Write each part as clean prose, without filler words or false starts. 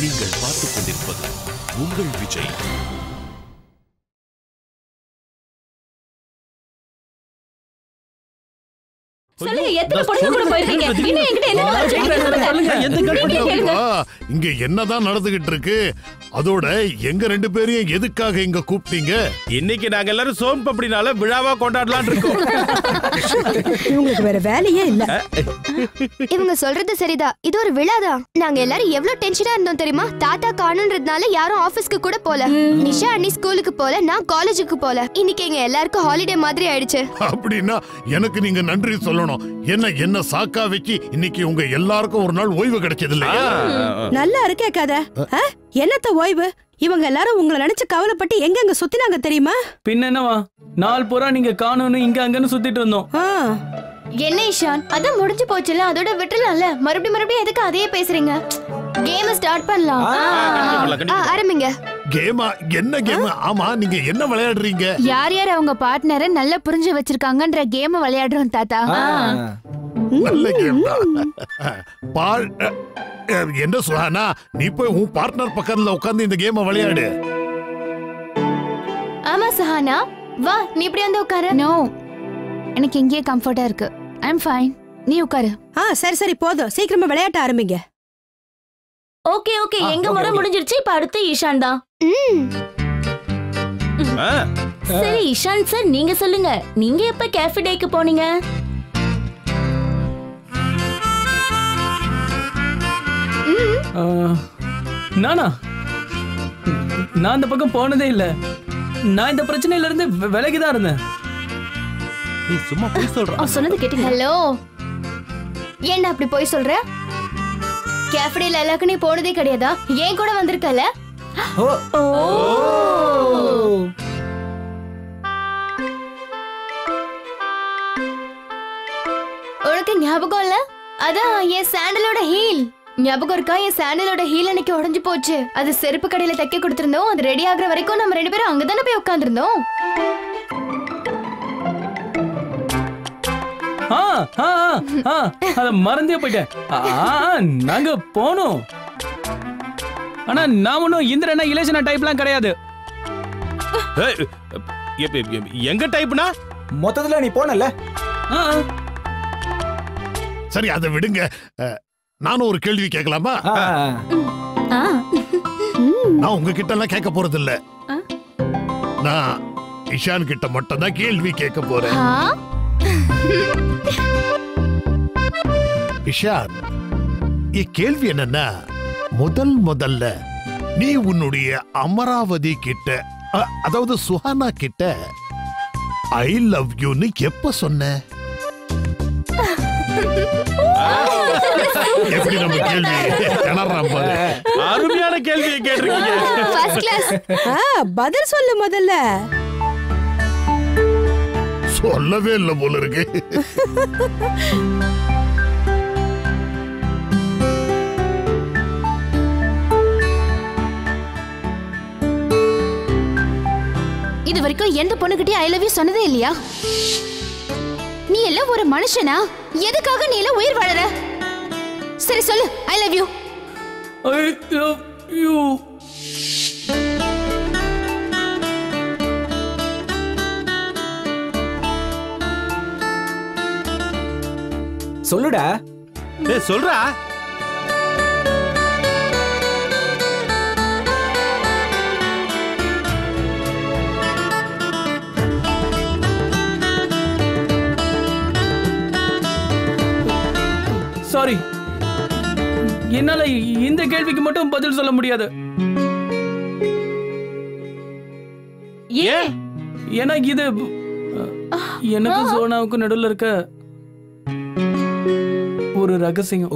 நீங்கள் பார்த்துக் கொண்டிருப்பது உங்கள் விஜய். இங்க என்னதான் நடந்துகிட்டு இருக்கு? அதோட எங்க ரெண்டு பேரையும் எதுக்காக இங்க கூப்பிட்டீங்க? இன்னைக்கு நாங்க எல்லாரும் சோன் பப்படினால விழாவா கொண்டாடலாம் இருக்கோம். இவங்களுக்கு வேற வேலையே இல்ல. இவங்க சொல்றது சரிதான், இது ஒரு விழாதான். நாங்க எல்லாரும் எவ்வளவு டென்ஷனா இருந்தோம் தெரியுமா? தாத்தா காணுன்றதுனால யாரும் ஆபீஸ்க்கு கூட போல. நிஷா அண்ணி ஸ்கூலுக்கு போல, நான் காலேஜுக்கு போல. இன்னைக்கு எங்க எல்லாருக்கும் ஹாலிடே மாதிரி ஆயிடுச்சு. அப்படின்னா எனக்கு நீங்க நன்றி சொல்லணும். என்ன சாக்கா வச்சு இன்னைக்கு உங்க எல்லாருக்கும் ஒரு நாள் ஓய்வு கிடைச்சது இல்லையா? நல்லா இருக்கே கதை. என்னத்த ஓய்வு? இவங்க எல்லாரும் உங்களை நினைச்சு கவலைப்பட்டு எங்க சுத்தினாங்க தெரியுமா? பின்ன என்னவா, நாள் பூரா நீங்க காணோன்னு இங்க அங்கன்னு சுத்திட்டு இருந்தோம். என்ன இஷான், அதான் முடிஞ்சு போச்சுல, அதோட விட்டுலாம்ல. மறுபடியும் எதுக்கு அதையே பேசுறீங்க? கேம் ஸ்டார்ட் பண்ணலாம். ஆரம்பிங்க. கேமா? என்ன கேம்? ஆமா, நீங்க என்ன விளையாடுறீங்க? யார் யார் அவங்க பார்ட்னரை நல்லா புரிஞ்சு வச்சிருக்காங்கன்ற கேம் விளையாடுறோம் தாத்தா. நல்ல கேம் தான். என்ன சுஹானா, நீ போய் உன் பார்ட்னர் பக்கத்துல உட்கார்ந்து இந்த கேம் விளையாடு. ஆமா சுஹானா, வா நீ இப்படி வந்து உட்காரு. நோ, எனக்கு இங்கே கம்ஃபர்ட்டா இருக்கு. ஐ அம் ஃபைன், நீ உட்காரு. சரி போதும், சீக்கிரமா விளையாட்ட ஆரம்பிங்க. ஓகே எங்க முறை முடிஞ்சிருச்சு. இப்ப அடுத்து ஈஷான் தான். சரி இஷான் சார், நீங்க சொல்லுங்க, நீங்க எப்ப கேஃபே டேக்கு போனீங்க? நானா? நான் இந்த பக்கம் போனதே இல்ல. நான் இந்த பிரச்சனையில இருந்து விலகிதான் இருந்தேன். நீ சும்மா போய் சொல்ற. சொன்னது கேட்டீங்க? ஹலோ, என்ன அப்படி போய் சொல்ற? கேஃபேல எல்லாருக்கும் நீ போனதே கிடையாதா? ஏன் கூட வந்திருக்கல? உனக்கு ஞாபகம் இல்ல? அதான் என் சாண்டலோட ஹீல் ஞாபகம் இருக்கா? என் சாண்டலோட ஹீல் அன்னைக்கு உடைஞ்சு போச்சு. அது செருப்பு கடையில தைக்க கொடுத்திருந்தோம். அது ரெடி ஆகுற வரைக்கும் நம்ம ரெண்டு பேரும் அங்கதானே போய் உட்கார்ந்திருந்தோம். அத மறந்தே போயிட்டேன். நாங்க போனோம். ஆனா நான் ஒன்னும் இந்திரனா இலேஷனா டைப்லாம் கிடையாது. எங்க டைப்னா? மொத்தத்துல நீ போனல. சரி, அதை விடுங்க. நானும் ஒரு கேள்வி கேட்கலாமா? நான் உங்ககிட்ட எல்லாம் கேட்க போறது இல்ல. நான் இஷான் கிட்ட மட்டும் தான் கேள்வி கேட்க போறேன். இஷான், கேள்வி என்னன்னா, முதல்ல நீ உன்னுடைய அமராவதி கிட்ட, அதாவது சுஹானா கிட்ட ஐ லவ் யூன்னு எப்ப சொன்ன? எப்படி நம்ம கேள்வி கிணறாம் பாரு. அருமையான கேள்வியை கேட்டிருக்கீங்க. First class. பதில் சொல்லு முதல்ல. சொல்லவே இல்ல போல இருக்கு. இது வரைக்கும் எந்த பொண்ணுகிட்டயும் ஐ லவ் யூ சொன்னதே இல்லையா? நீ எல்லாம் ஒரு மனுஷனா? எதுக்காக நீ எல்லாம் உயிர் வாழற? சரி சொல்லு, I love you. I love you. சொல்லுடா. சொல்றா. சாரி, என்னால இந்த கேள்விக்கு மட்டும் பதில் சொல்ல முடியாது. ஏன்னா இது எனக்கும் சோனாவுக்கும் நடுவில் இருக்க ஒரு ரகசியம்.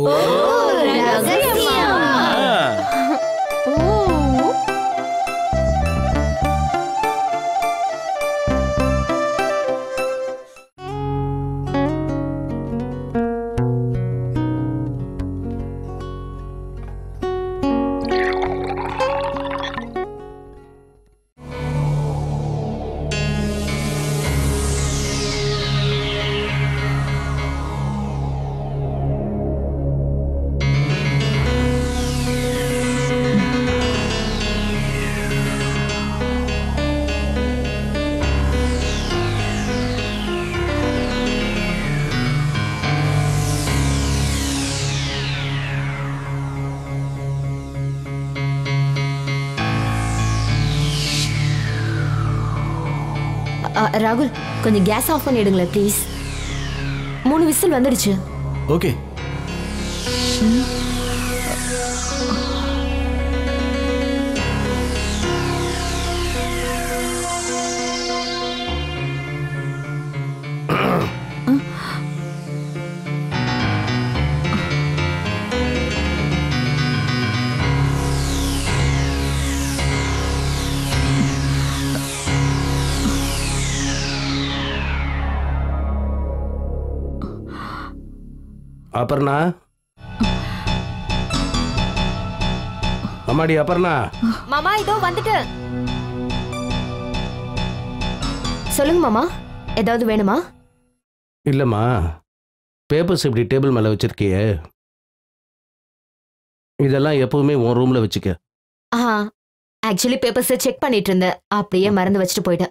ராகுல் கொஞ்சம் கேஸ் ஆஃப் பண்ணிடுங்களேன் ப்ளீஸ். 3 விசில் வந்துடுச்சு. ஓகே. அபர்ணா, அம்மாடி அபர்ணா. மாமா இதோ வந்துட்டேன். சொல்லுங்க மாமா, ஏதாவது வேணுமா? இல்லம்மா, பேப்பர்ஸ் இப்படி டேபிள் மேல வச்சிருக்கியே, இதெல்லாம் எப்பவுமே உன் ரூம்ல வச்சுக்க. ஆக்சுவலி பேப்பர்ஸை செக் பண்ணிட்டு இருந்தேன், அப்படியே மறந்து வச்சுட்டு போயிட்டேன்.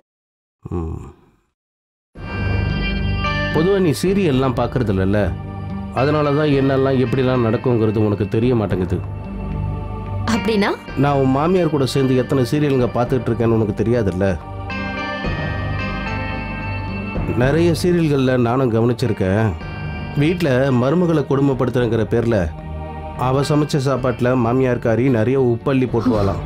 பொதுவாக நீ சீரியல்லாம் பார்க்கறது இல்லைல்ல, அதனால தான் என்னெல்லாம் எப்படிலாம் நடக்குங்கிறது உனக்கு தெரிய மாட்டேங்குது. அப்படின்னா நான் உன் மாமியார் கூட சேர்ந்து எத்தனை சீரியலுங்க பார்த்துட்டு இருக்கேன்னு உனக்கு தெரியாதுல்ல. நிறைய சீரியல்களில் நானும் கவனிச்சிருக்கேன். வீட்டில் மருமகளை கொடுமைப்படுத்துறங்கிற பேரில் அவ சமைச்ச சாப்பாட்டில் மாமியார்காரி நிறைய உப்பள்ளி போட்டுவாளாம்.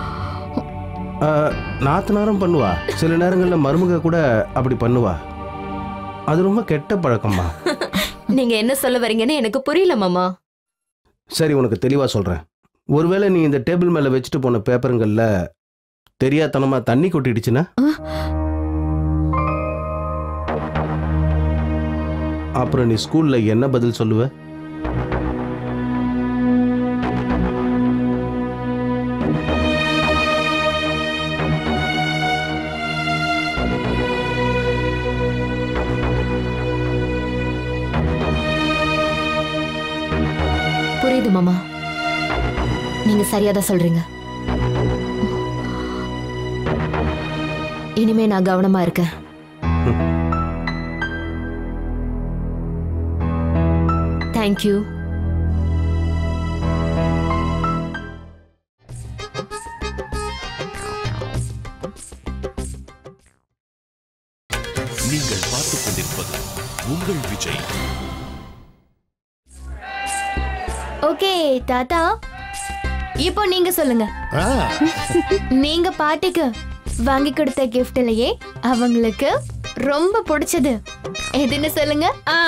நாத்தனாரும் பண்ணுவா, சில நேரங்களில் மருமக கூட அப்படி பண்ணுவா. அது ரொம்ப கெட்ட பழக்கம்மா. நீங்க என்ன சொல்ல வரீங்கன்னு எனக்கு புரியல மாமா. சரி, உனக்கு தெளிவா சொல்றேன். ஒருவேளை நீ இந்த டேபிள் மேல வச்சுட்டு போன பேப்பருங்கள்ல தெரியாதனமா தண்ணி கொட்டிடுச்சுன்னா அப்புறம் நீ ஸ்கூல்ல என்ன பதில் சொல்லுவ? புரியுது மாமா, நீங்க சரியாதான் சொல்றீங்க. இனிமே நான் கவனமா இருக்கேன். தேங்க்யூ. நீங்கள் பார்த்துக் கொண்டிருப்பது உங்கள் விஜய். ஓகே தாத்தா, இப்போ நீங்க சொல்லுங்க. நீங்க பாட்டிக்கு வாங்கி கொடுத்த கிஃப்ட்லயே அவங்களுக்கு ரொம்ப பிடிச்சது எதுன்னு சொல்லுங்க.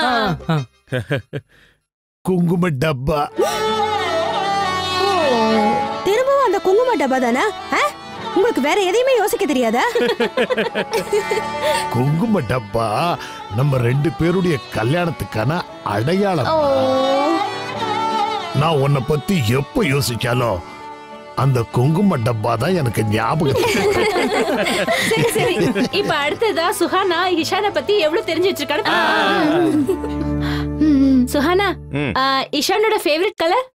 குங்கும டப்பா. திரும்பவும் அந்த குங்கும டப்பா தானா? உங்களுக்கு வேற எதையுமே யோசிக்க தெரியாதா? குங்கும டப்பா நம்ம 2 பேருடைய கல்யாணத்துக்கான அடையாளம். நான் உன்னை பத்தி எப்ப யோசிச்சாலும் அந்த குங்கும டப்பா தான் எனக்கு ஞாபகம். சரி சரி, இப்ப அடுத்ததா சுஹானா இஷானை பத்தி எவ்வளவு தெரிஞ்சு வச்சிருக்காரு. சுஹானா, இஷானோட ஃபேவரட் கலர்?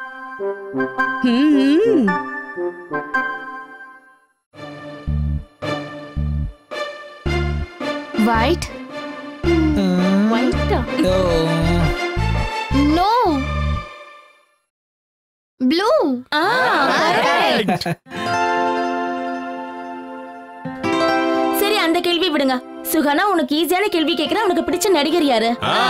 ஒயிட். ஒயிட்டா? No, blue. சரி, அந்த கேள்வி விடுங்க. சுஹானா, உனக்கு ஈஸியான கேள்வி கேக்குறேன். உனக்கு பிடிச்ச நடிகர் யாரு?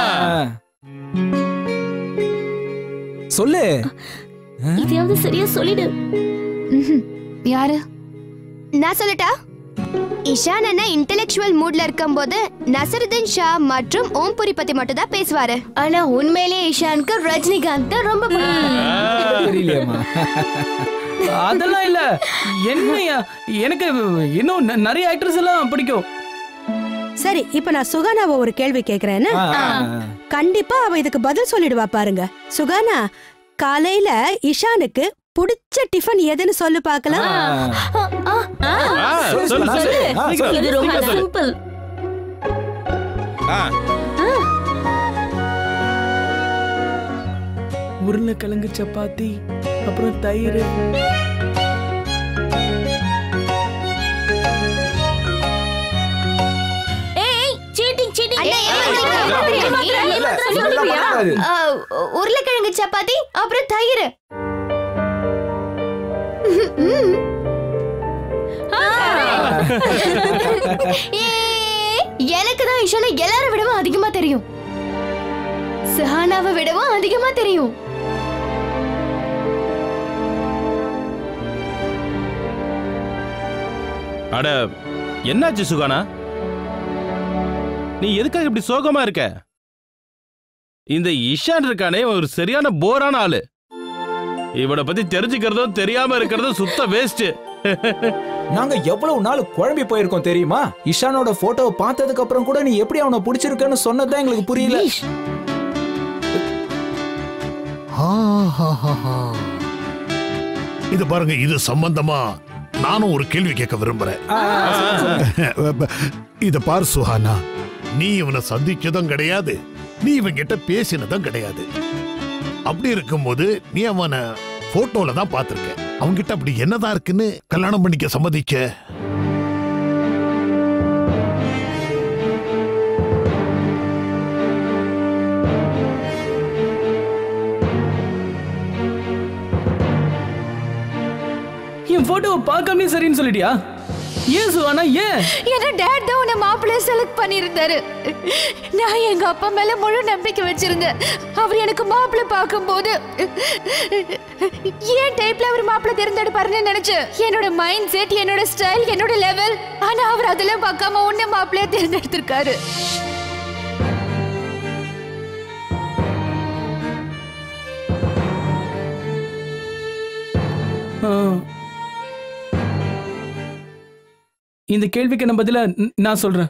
சொல்லு. இதையாவது சரியா சொல்லிடு. யாரு? நான் சொல்லட்டா? இஷான் அண்ணா இன்டெலெக்சுவல் மூட்ல இருக்கும்போது நசருதீன் ஷா மற்றும் ஓம்புரி பத்தி மட்டும் தான் பேசுவாரு. ஆனா உண்மையிலேயே இஷானுக்கு ரஜினிகாந்த் தான் ரொம்ப தெரியலையாமா? அதெல்லாம் இல்ல. என்னையா, எனக்கு இன்னும் நிறைய ஆக்டர்ஸ் எல்லாம் பிடிக்கும். சரி, இப்ப நான் சுகானாவை ஒரு கேள்வி கேக்குறேன்னு கண்டிப்பா அவ இதுக்கு பதில் சொல்லிடுவா பாருங்க. சுகானா, காலையில இஷானுக்கு பிடிச்ச டிஃபன் எதுன்னு சொல்லு பாக்கலாம். இது ரொம்ப சிம்பிள். உருளைக்கிழங்கு சப்பாத்தி, அப்புறம் தயிர். உருளைக்கிழங்கு சப்பாத்தி அப்புறம் தயிர். எனக்கு தான் இஷானை எல்லாரை விடவும் அதிகமா தெரியும். சுஹானாவை விடவும் அதிகமா தெரியும். அட என்னாச்சு சுகானா? நீ எதுக்காக இப்படி சோகமா இருக்க? இந்த இஷான் இருக்கானே ஒரு சரியான போரான ஆளு. இவனை பத்தி தெரிஞ்சுக்கிறதும் தெரியாம இருக்கிறதும் சுத்த வேஸ்ட். நாங்க எவ்வளவு நாள் குழம்பி போயிருக்கோம் தெரியுமா? இஷானோட போட்டோவை பார்த்ததுக்கு அப்புறம் கூட நீ எப்படி அவனை பிடிச்சிருக்கன்னு சொன்னதான் எங்களுக்கு புரியல. இது பாருங்க, இது சம்பந்தமா நானும் ஒரு கேள்வி கேட்க விரும்புறேன். இத பாரு சுஹானா, நீ இவனை சந்திச்சதும் கிடையாது, நீ இவன் கிட்ட பேசினதும் கிடையாது. அப்படி இருக்கும்போது நீ அவனை போட்டோல தான் பார்த்திருக்க. அவன்கிட்ட அப்படி என்னதான் இருக்குன்னு கல்யாணம் பண்ணிக்க சம்மதிச்ச? என் போட்டோவை பார்க்காம சரின்னு சொல்லிட்டியா? ஏன் சுகானா ஏன்? ஏன்னா டேட் தான் உன்னை மாப்பிள்ளைய செலக்ட் பண்ணியிருந்தாரு. நான் எங்க அப்பா மேல முழு நம்பிக்கை வச்சிருந்தேன். அவர் எனக்கு மாப்பிள்ளை பார்க்கும்போது ஏன் டைப்ல அவர் மாப்பிள்ளை தேர்ந்தெடுப்பாருன்னு நினைச்சேன். என்னோட மைண்ட் செட், என்னோட ஸ்டைல், என்னோட லெவல். ஆனா அவர் அதெல்லாம் பார்க்காம உன்னை மாப்பிள்ளைய தேர்ந்தெடுத்திருக்காரு. இந்த கேள்விக்கு நான் பதிலா நான் சொல்றேன்.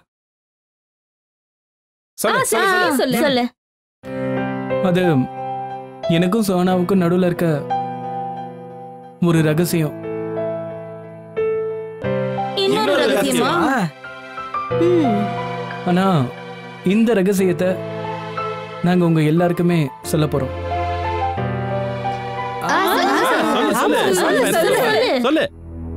சொல்லு. அது எனக்கும் சோனாவுக்கும் நடுவுல இருக்க ஒரு ரகசியம். இன்னொரு ரகசியமா? ஆனா இந்த ரகசியத்தை நாங்க உங்க எல்லாருக்குமே சொல்ல போறோம். சொல்லு.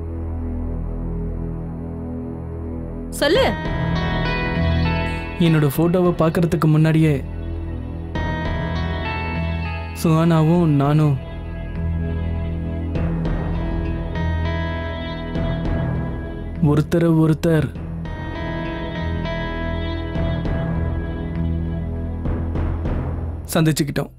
சொல்லு. என்னோட போட்டோவை பார்க்கறதுக்கு முன்னாடியே சுஹானாவும் நானும் ஒருத்தர் சந்திச்சுக்கிட்டோம்.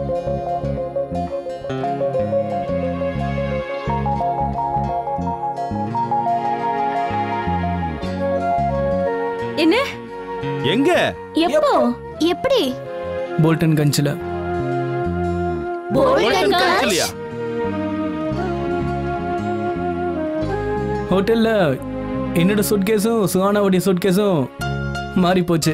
என்ன? எங்க? எப்போ? எப்படி? போல்டன் கஞ்சில. போல்டன் கஞ்சிலியா? ஹோட்டல்ல என்னோட சூட்கேஸும் சுஹானாவுடைய சூட்கேஸும் மாறி போச்சு.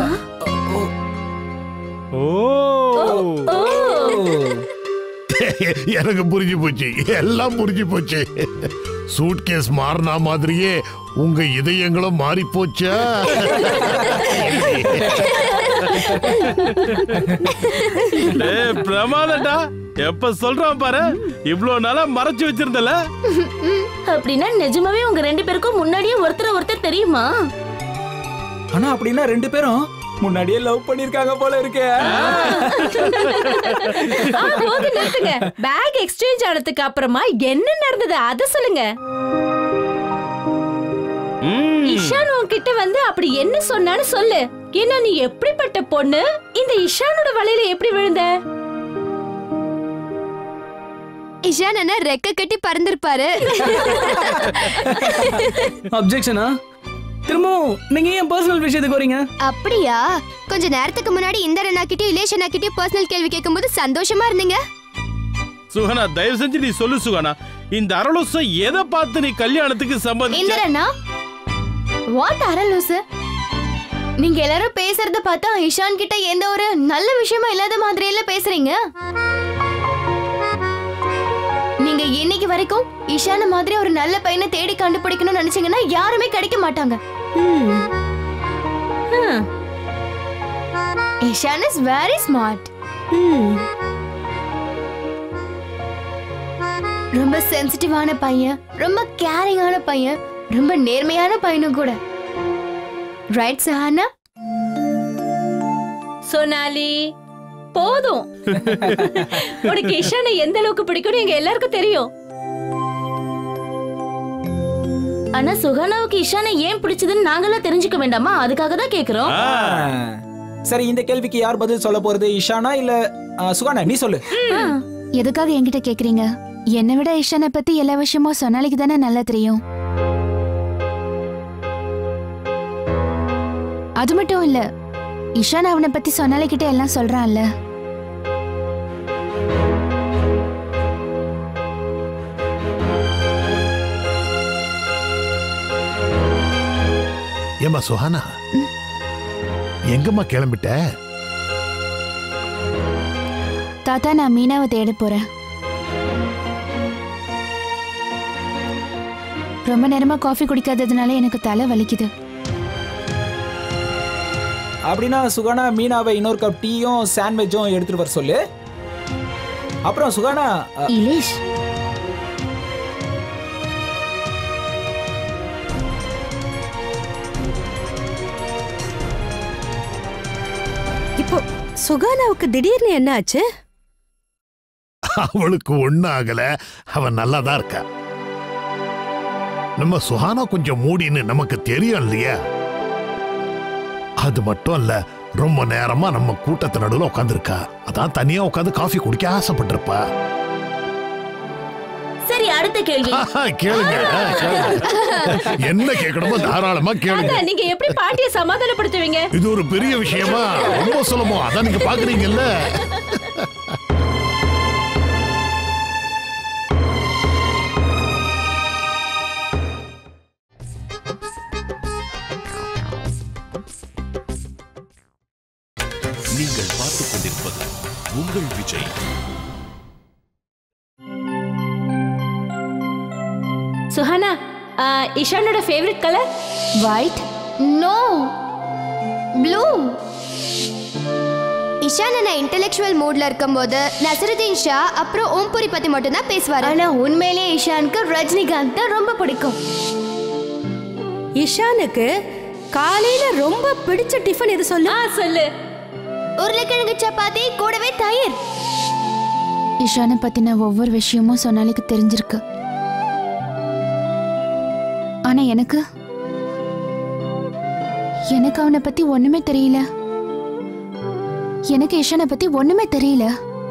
எனக்கு புரிஞ்சு போச்சு, எல்லாம் புரிஞ்சு போச்சு. சூட்கேஸ் மாறினா மாதிரியே உங்க இதயங்களும் மாறி போச்சா? பிரமாதம்டா. எப்ப சொல்றான் பாரு, இவ்வளவு நாளா மறைச்சு வச்சிருந்தல. அப்படின்னா நிஜமாவே உங்க ரெண்டு பேருக்கும் முன்னாடியே ஒருத்தர் தெரியுமா? ஆனா அப்படின்னா ரெண்டு பேரும் முன்னாடியே லவ் பண்ணிருக்காங்க போல இருக்கே. போது நிறுத்துங்க. பேக் எக்ஸ்சேஞ்ச் ஆனதுக்கு அப்புறமா என்ன நடந்தது அத சொல்லுங்க. இஷான் உன்கிட்ட வந்து அப்படி என்ன சொன்னான்னு சொல்லு. ஏன்னா நீ எப்படிப்பட்ட பொண்ணு? இந்த இஷானோட வலையில எப்படி விழுந்த? இஷான் என்ன ரெக்க கட்டி பறந்திருப்பாரு. அப்ஜெக்ஷனா? திரும்பவும் நீங்க ஏன் பர்சனல் விஷயத்துக்கு வரீங்க? அப்படியா? கொஞ்ச நேரத்துக்கு முன்னாடி இந்த அண்ணாக்கிட்டயும் இலேஷ் அண்ணாக்கிட்டயும் பர்சனல் கேள்வி கேட்கும்போது சந்தோஷமா இருந்தீங்க. சுஹானா, தயவு செஞ்சு நீ சொல்லு சுஹானா. இந்த அரலூச எதை பார்த்து நீ கல்யாணத்துக்கு சம்மதிச்ச? இந்த அண்ணா, வாட் அரலூசு? நீங்க எல்லாரும் பேசுறத பார்த்தா இஷான் கிட்ட எந்த ஒரு நல்ல விஷயமா இல்லாத மாதிரி எல்லாம் பேசுறீங்க. நீங்க இன்னைக்கு வரைக்கும் இஷான மாதிரி ஒரு நல்ல பையனை தேடி கண்டுபிடிக்கணும்னு நினைச்சீங்கன்னா யாருமே கிடைக்க மாட்டாங்க. Ishaan is very smart. ரொம்ப சென்சிட்டிவான பையன், ரொம்ப கேரிங்கான பையன், ரொம்ப நேர்மையான பையனும் கூட. ரைட் சஹானா? சோனாலி போதும். உனக்கு இஷானை எந்த அளவுக்கு பிடிக்கும் எங்க எல்லாருக்கும் தெரியும். ஆனா சுகானாவுக்கு இஷானை ஏன் பிடிச்சதுன்னு நாங்களாம் தெரிஞ்சுக்க வேண்டாமா? அதுக்காக தான் கேக்குறோம். சரி, இந்த கேள்விக்கு யார் பதில் சொல்ல போறது? இஷானா இல்ல சுகானா? நீ சொல்லு. எதுக்காக என்கிட்ட கேக்குறீங்க? என்னை விட இஷானை பத்தி எல்லா விஷயமும் சொன்னாலிக்கு தானே நல்லா தெரியும். அது மட்டும் இல்ல, இஷான் அவனை பத்தி சொன்னாலிக்கிட்ட எல்லாம் சொல்றான்ல. ஏமா சுஹானா, எங்கம்மா கிளம்பிட்ட? தாத்தா, நான் மீனாவை தேட போறேன். ரொம்ப நேரமா காஃபி குடிக்காததுனால எனக்கு தலை வலிக்குது. அப்படின்னா சுகானா மீனாவை இன்னொரு கப் டீயும் சாண்ட்விச்சும் எடுத்துட்டு வர சொல்லு. அப்புறம் சுகானா, இலேஷ், இப்போ சுகானாவுக்கு திடீர்னு என்ன ஆச்சு? அவளுக்கு ஒண்ணும் ஆகல, அவன் நல்லாதான் இருக்கா. நம்ம சுஹானா கொஞ்சம் மூடின்னு நமக்கு தெரியும் இல்லையா? அது மட்டும் இல்ல, ரொம்ப நேரமா நம்ம கூட்டத்து நடுவில் உட்காந்துருக்கா. அதான் தனியா உட்காந்து காஃபி குடிக்க ஆசைப்பட்டிருப்பா. சரி, அடுத்த கேள்வி கேளுங்க. என்ன கேட்கணுமோ தாராளமா கேளுங்க. நீங்க எப்படி பாட்டியை சமாதானப்படுத்துவீங்க? இது ஒரு பெரிய விஷயமா? ரொம்ப சுலபம். அதான் நீங்க பாக்குறீங்கல்ல. நீங்கள் பார்த்துக் கொண்டிருப்பது உங்கள் விஜய். சுஹானா, இஷானோட favourite colour white. No, blue. Ishaan நான் இன்டெலெக்சுவல் மூட்ல இருக்கும்போது நசருதீன் ஷா அப்புறம் ஓம்புரி பத்தி மட்டும் தான் பேசுவாரு. ஆனா உண்மையிலேயே இஷானுக்கு ரஜினிகாந்த் தான் ரொம்ப பிடிக்கும். இஷானுக்கு காலையில ரொம்ப பிடிச்ச டிஃபன் எது சொல்லு? சொல்லு. உருளைக்கிழங்கு சப்பாத்தி கூடவே தயிர். இஷானை பத்தின ஒவ்வொரு விஷயமும் சொன்னாலிக்கு தெரிஞ்சிருக்கு. ஆனா எனக்கு அவனை பத்தி ஒண்ணுமே தெரியல. எனக்கு இஷானை பத்தி ஒண்ணுமே தெரியல.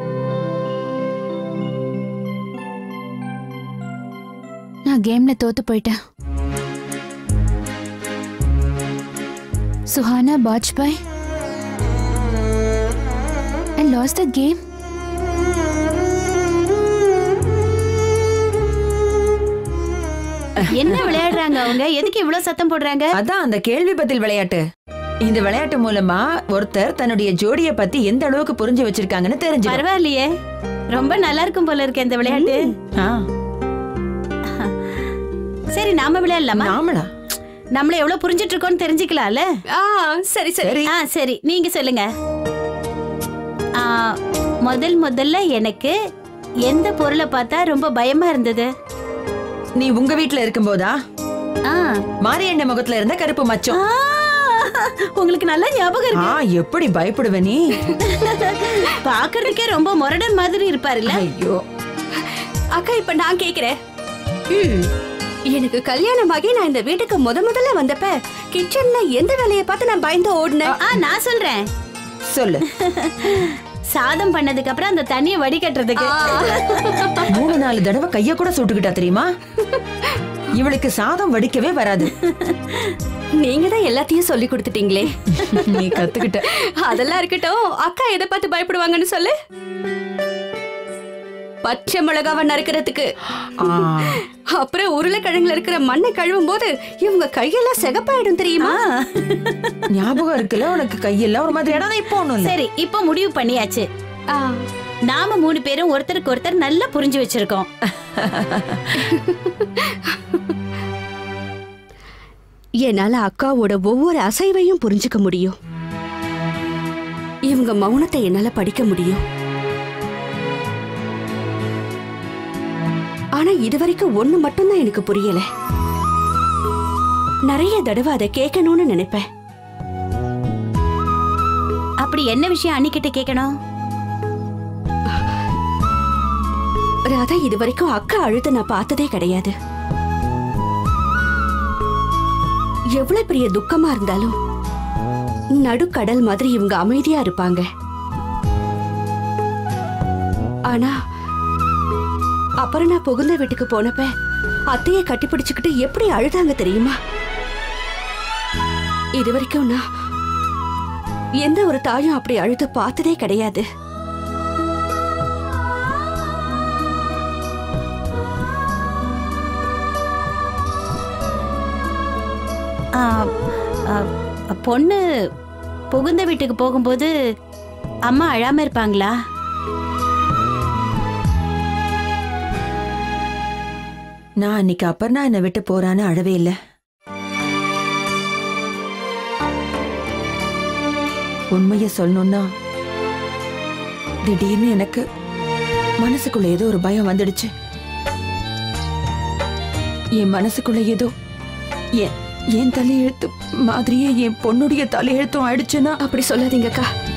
நான் கேம்ல தோத்து போயிட்டேன். Suhana Bajpai, I lost the game. என்ன விளையாடுறாங்க அவங்க? எதுக்கு இவ்வளவு சத்தம் போடுறாங்க? அதான் அந்த கேள்வி பதில் விளையாட்டு. இந்த விளையாட்டு மூலமா ஒருத்தர் தன்னுடைய ஜோடியை பத்தி எந்த அளவுக்கு புரிஞ்சு வச்சிருக்காங்கன்னு தெரிஞ்சு. பரவாயில்லையே, ரொம்ப நல்லா இருக்கும் போல இருக்கு இந்த விளையாட்டு. சரி, நாம விளையாடலாமா? நாமளா? நம்மள எவ்வளவு புரிஞ்சிட்டு இருக்கோம்னு தெரிஞ்சுக்கலாம்ல? சரி சரி. சரி, நீங்க சொல்லுங்க. முதல்ல எனக்கு எந்த பொருளை பார்த்தா ரொம்ப பயமா இருந்தது? நீ உங்க வீட்ல இருக்கும்போதா? மாரியண்ண முகத்துல இருந்த கருப்பு மச்சம். உங்களுக்கு நல்ல ஞாபகம் இருக்கு. எப்படி பயப்படுவ நீ? பாக்குறதுக்கே ரொம்ப முரடன் மாதிரி இருப்பாருல்ல. ஐயோ அக்கா, இப்ப நான் கேக்குறேன். எனக்கு கல்யாணமாகி நான் இந்த வீட்டுக்கு முதல்ல வந்தப்ப கிச்சன்ல எந்த வேலையை பார்த்து நான் பயந்து ஓடுனேன்? நான் சொல்றேன். சொல்லு. சாதம் பண்ணதுக்கு அப்புறம் அந்த தண்ணியை வடிகட்டுறதுக்கு 3-4 தடவை கைய கூட சுட்டுக்கிட்டா தெரியுமா? இவளுக்கு சாதம் வடிக்கவே வராது. நீங்க தான் எல்லாத்தையும் சொல்லி கொடுத்துட்டீங்களே. நீ கத்துக்கிட்ட. அதெல்லாம் இருக்கட்டும். அக்கா எதை பார்த்து பயப்படுவாங்கன்னு சொல்லு. பச்சை மிளகாவை நறுக்கிறதுக்கு. அப்புறம் உருளைக்கிழங்குல இருக்கிற மண்ணை கழுவும் போது இவங்க கையெல்லாம் சிகப்பாயிடும் தெரியுமா? ஞாபகம் இருக்குல்ல உனக்கு? கையெல்லாம் ஒரு மாதிரி இடம். இப்போ ஒண்ணும் இல்ல. சரி, இப்போ முடிவு பண்ணியாச்சு. நாம 3 பேரும் ஒருத்தருக்கு ஒருத்தர் நல்லா புரிஞ்சு வச்சிருக்கோம். என்னால அக்காவோட ஒவ்வொரு அசைவையும் புரிஞ்சுக்க முடியும். இவங்க மௌனத்தை என்னால படிக்க முடியும். ஆனா இதுவரைக்கும் ஒண்ணு மட்டும்தான் எனக்கு புரியல. நிறைய தடவை அதை கேட்கணும்னு நினைப்பேன். அப்படி என்ன விஷயம் அன்னிக்கிட்ட கேட்கணும்? ராதா, இதுவரைக்கும் அக்கா அழுத நான் பார்த்ததே கிடையாது. எவ்வளவு பெரிய துக்கமா இருந்தாலும் நடுக்கடல் மாதிரி இவங்க அமைதியா இருப்பாங்க. ஆனா அப்புறம் நான் புகுந்த வீட்டுக்கு போனப்ப அத்தையை கட்டிப்பிடிச்சுக்கிட்டு எப்படி அழுதாங்க தெரியுமா? இது வரைக்கும் நான் எந்த ஒரு தாயும் அப்படி அழுது பார்த்ததே கிடையாது. பொண்ணு புகுந்த வீட்டுக்கு போகும்போது அம்மா அழாம இருப்பாங்களா? நான் அன்னைக்கு அப்பர்ணா என்னை விட்டு போறான்னு அழவே இல்லை. உண்மைய சொல்லணும்னா திடீர்னு எனக்கு மனசுக்குள்ள ஏதோ ஒரு பயம் வந்துடுச்சு. என் மனசுக்குள்ள ஏதோ என் தலையெழுத்து மாதிரியே என் பொண்ணுடைய தலையெழுத்தும் ஆயிடுச்சுன்னா. அப்படி சொல்லாதீங்கக்கா.